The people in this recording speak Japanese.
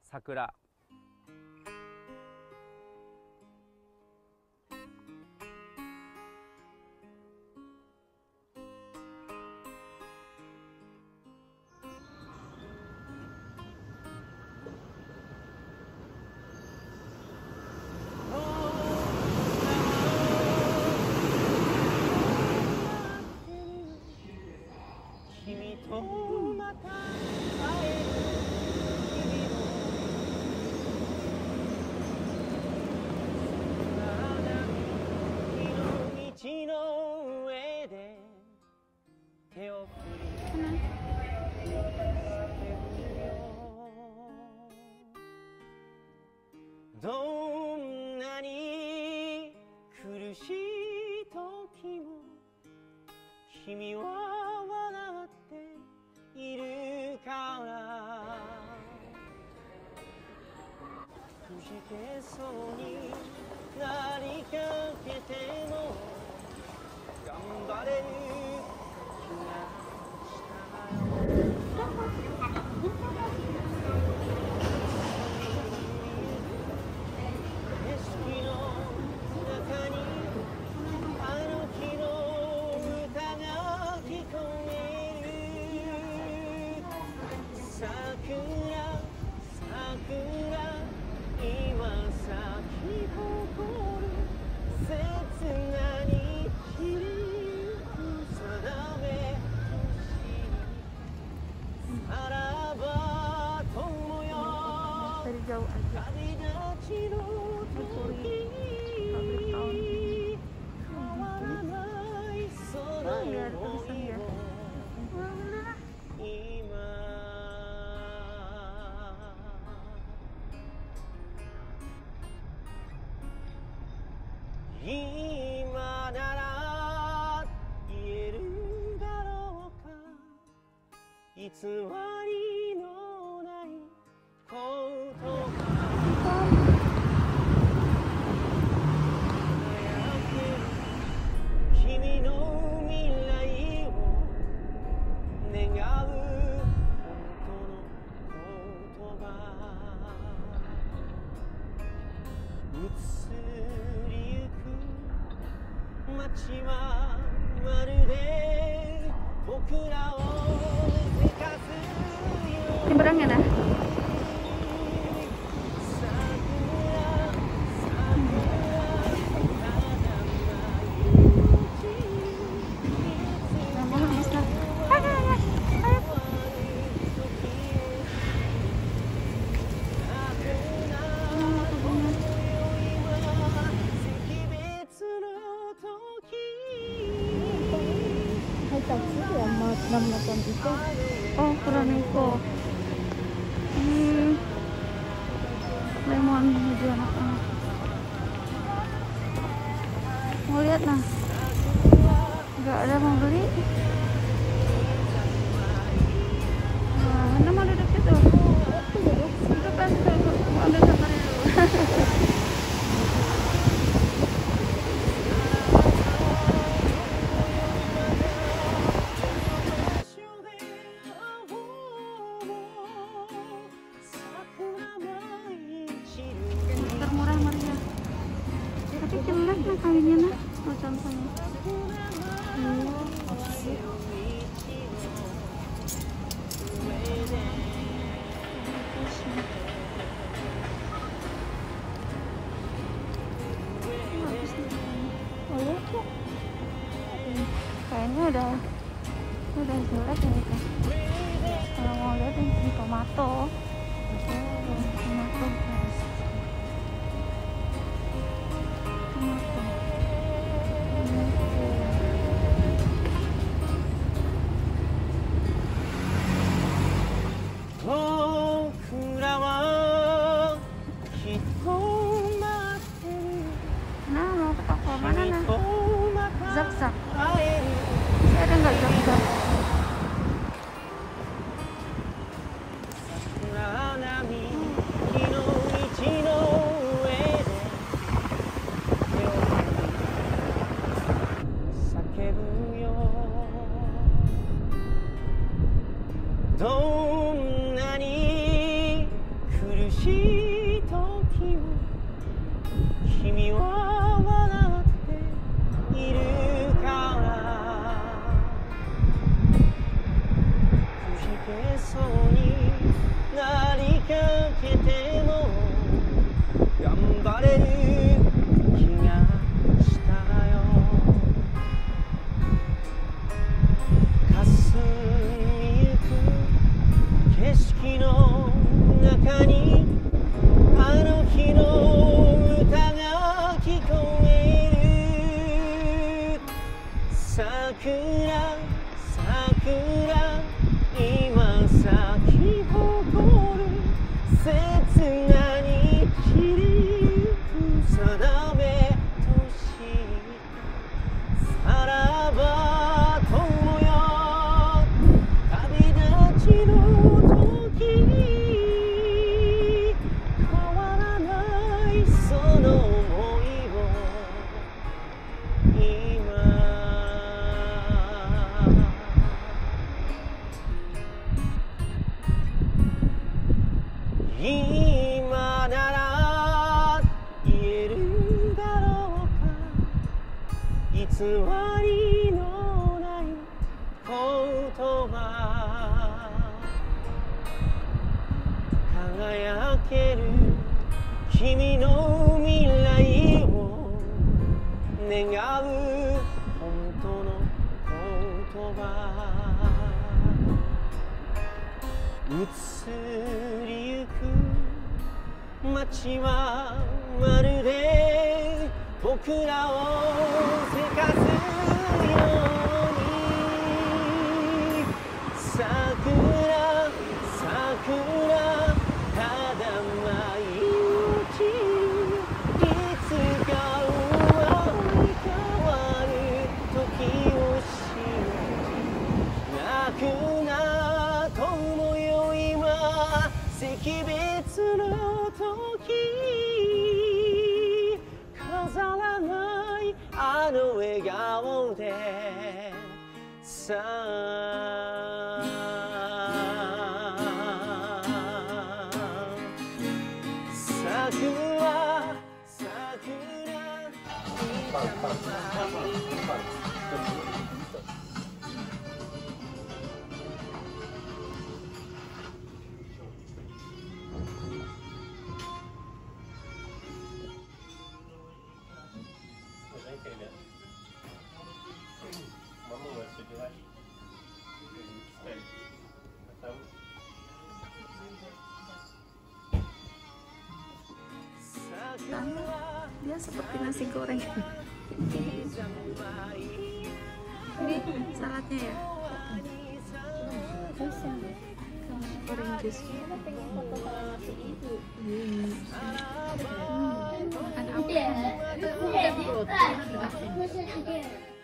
桜。君とまた会える日々も日の上で手を振り叫ぶよ。どんなに苦しい時も君は笑っているからくじけそうになりかけても頑張れる気がしたよ。景色の中にあの日の歌が聞こえる。桜桜今咲き誇る切なに響く定めとしさらば友よ dari jauh aja. 旅立ちの時変わらないその想いを今なら言えるだろうか。偽りのないことが輝ける君の未来を願う本当の言葉移りゆく街はまるで僕らをせかすように Nyebrang ya dah. Oh, Kuroneko. Lemon hijau anak-anak. Mau lihat nah? Nggak ada mau beli. Nah, mana mau duduk itu? Itu kan tuh, mau ambil gambar dulu. Termurah Maria. Tapi jelek nah kawinnya nah, tuh contohnya. Kayaknya udah jelek ya itu. Kalau mau lihat ini tomato. Tomato guys. Tomato. Nah, mau ke toko mana nah? Zak-zak. Ada nggak zak-zak? しい時も君は笑っているからくじけそうになりかけても頑張れる気がしたよ霞みゆく景色の中にあの日の歌が聞こえる桜桜今咲き誇る切なに散りゆく定めとしてさらば友よ旅立ちの時変わらないその想いを今なら言えるだろうか偽りのない言葉輝ける君の未来を願う本当の言葉移りゆく街はまるで僕らをせかすように桜桜ただ舞い落ちるいつか生まれ変わる時を信じ泣くな友よ今惜別の時飾らないあの笑顔でさ桜 Dia seperti nasi goreng. Ini saladnya ya. Orange juice. Makan apa?